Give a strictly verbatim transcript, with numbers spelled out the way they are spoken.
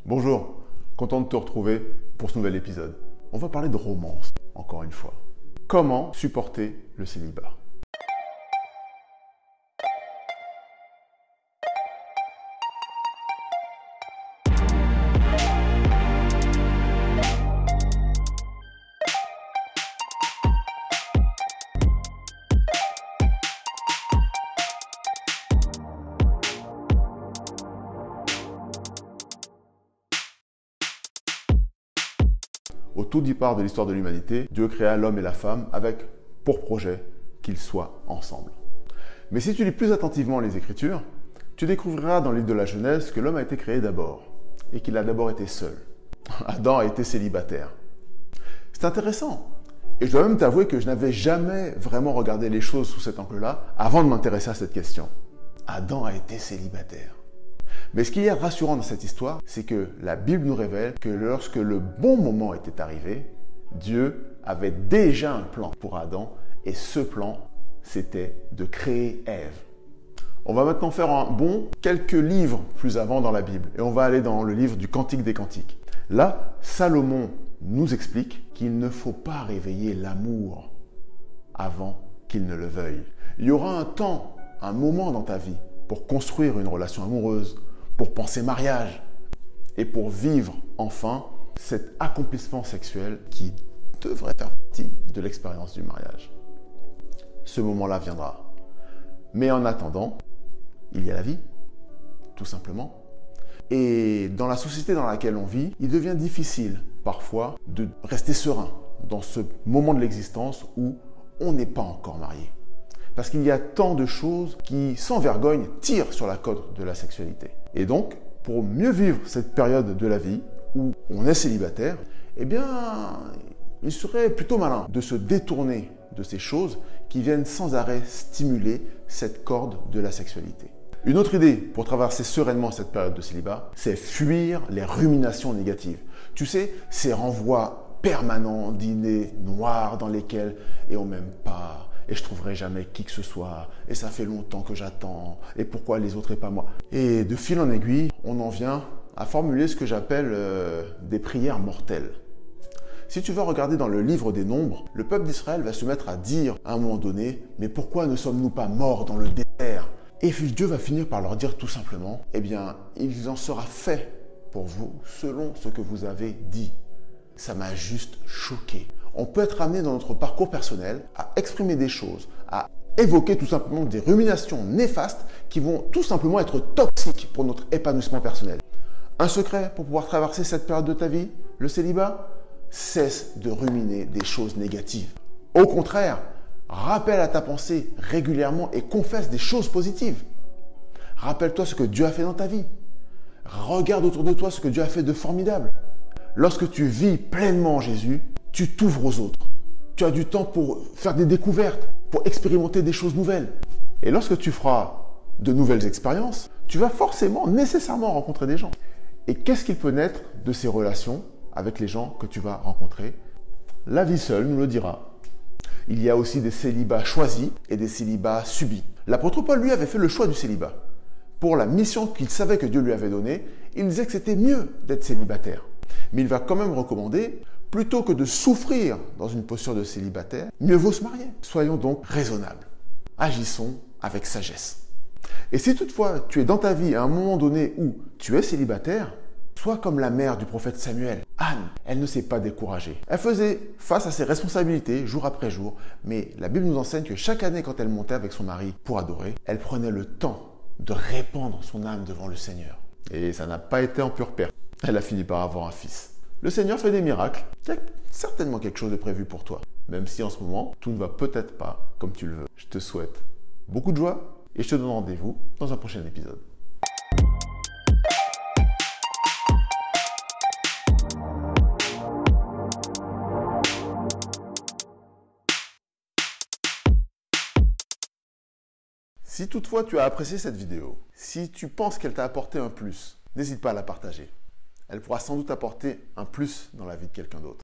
Bonjour, content de te retrouver pour ce nouvel épisode. On va parler de romance, encore une fois. Comment supporter le célibat? Au tout départ de l'histoire de l'humanité, Dieu créa l'homme et la femme avec pour projet qu'ils soient ensemble. Mais si tu lis plus attentivement les Écritures, tu découvriras dans le livre de la Genèse que l'homme a été créé d'abord et qu'il a d'abord été seul. Adam a été célibataire. C'est intéressant. Et je dois même t'avouer que je n'avais jamais vraiment regardé les choses sous cet angle-là avant de m'intéresser à cette question. Adam a été célibataire. Mais ce qu'il y a de rassurant dans cette histoire, c'est que la Bible nous révèle que lorsque le bon moment était arrivé, Dieu avait déjà un plan pour Adam et ce plan, c'était de créer Ève. On va maintenant faire un bond quelques livres plus avant dans la Bible et on va aller dans le livre du Cantique des Cantiques. Là, Salomon nous explique qu'il ne faut pas réveiller l'amour avant qu'il ne le veuille. Il y aura un temps, un moment dans ta vie pour construire une relation amoureuse, pour penser mariage et pour vivre enfin cet accomplissement sexuel qui devrait faire partie de l'expérience du mariage. Ce moment-là viendra. Mais en attendant, il y a la vie, tout simplement. Et dans la société dans laquelle on vit, il devient difficile parfois de rester serein dans ce moment de l'existence où on n'est pas encore marié. Parce qu'il y a tant de choses qui, sans vergogne, tirent sur la corde de la sexualité. Et donc, pour mieux vivre cette période de la vie où on est célibataire, eh bien, il serait plutôt malin de se détourner de ces choses qui viennent sans arrêt stimuler cette corde de la sexualité. Une autre idée pour traverser sereinement cette période de célibat, c'est fuir les ruminations négatives. Tu sais, ces renvois permanents d'idées noires dans lesquelles « et on m'aime pas », et je trouverai jamais qui que ce soit, et ça fait longtemps que j'attends, et pourquoi les autres et pas moi. Et de fil en aiguille, on en vient à formuler ce que j'appelle euh, des prières mortelles. Si tu vas regarder dans le livre des Nombres, le peuple d'Israël va se mettre à dire à un moment donné, mais pourquoi ne sommes-nous pas morts dans le désert? Et Dieu va finir par leur dire tout simplement, eh bien, il en sera fait pour vous selon ce que vous avez dit. Ça m'a juste choqué. On peut être amené dans notre parcours personnel à exprimer des choses, à évoquer tout simplement des ruminations néfastes qui vont tout simplement être toxiques pour notre épanouissement personnel. Un secret pour pouvoir traverser cette période de ta vie, le célibat? Cesse de ruminer des choses négatives. Au contraire, rappelle à ta pensée régulièrement et confesse des choses positives. Rappelle-toi ce que Dieu a fait dans ta vie. Regarde autour de toi ce que Dieu a fait de formidable. Lorsque tu vis pleinement en Jésus, tu t'ouvres aux autres. Tu as du temps pour faire des découvertes, pour expérimenter des choses nouvelles. Et lorsque tu feras de nouvelles expériences, tu vas forcément, nécessairement rencontrer des gens. Et qu'est-ce qu'il peut naître de ces relations avec les gens que tu vas rencontrer? La vie seule nous le dira. Il y a aussi des célibats choisis et des célibats subis. L'apôtre Paul, lui, avait fait le choix du célibat. Pour la mission qu'il savait que Dieu lui avait donnée, il disait que c'était mieux d'être célibataire. Mais il va quand même recommander, plutôt que de souffrir dans une posture de célibataire, mieux vaut se marier. Soyons donc raisonnables. Agissons avec sagesse. Et si toutefois tu es dans ta vie à un moment donné où tu es célibataire, sois comme la mère du prophète Samuel. Anne, elle ne s'est pas découragée. Elle faisait face à ses responsabilités jour après jour, mais la Bible nous enseigne que chaque année quand elle montait avec son mari pour adorer, elle prenait le temps de répandre son âme devant le Seigneur. Et ça n'a pas été en pure perte. Elle a fini par avoir un fils. Le Seigneur fait des miracles. Il y a certainement quelque chose de prévu pour toi. Même si en ce moment, tout ne va peut-être pas comme tu le veux. Je te souhaite beaucoup de joie et je te donne rendez-vous dans un prochain épisode. Si toutefois tu as apprécié cette vidéo, si tu penses qu'elle t'a apporté un plus, n'hésite pas à la partager. Elle pourra sans doute apporter un plus dans la vie de quelqu'un d'autre.